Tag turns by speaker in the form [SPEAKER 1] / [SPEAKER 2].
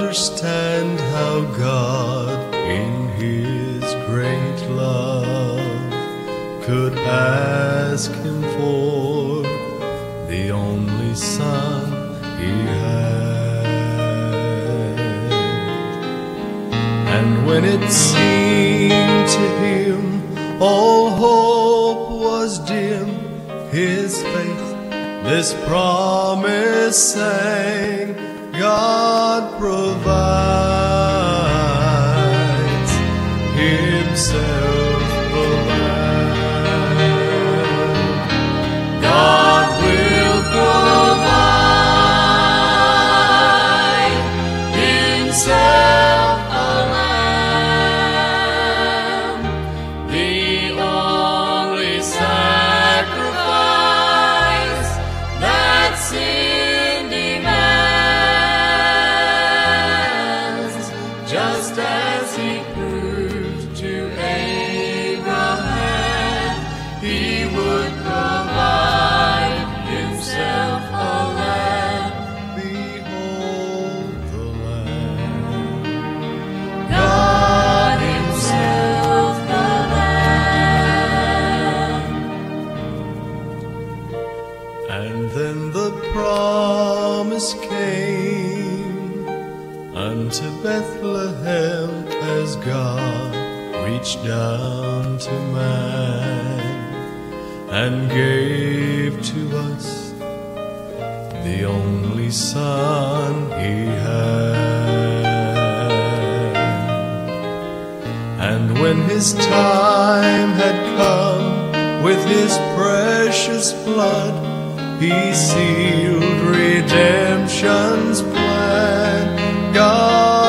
[SPEAKER 1] understand how God in His great love could ask Him for the only Son He had. And when it seemed to Him all hope was dim, His faith this promise sang, God provides Himself the Lamb. God will provide Himself a Lamb, the only sacrifice that sin demands, just as He proved to Abraham He would provide Himself a Lamb. Behold the Lamb, God Himself the Lamb. And then the promise came unto Bethlehem as God reached down to man and gave to us the only Son He had. And when His time had come, with His precious blood He sealed redemption's plan. God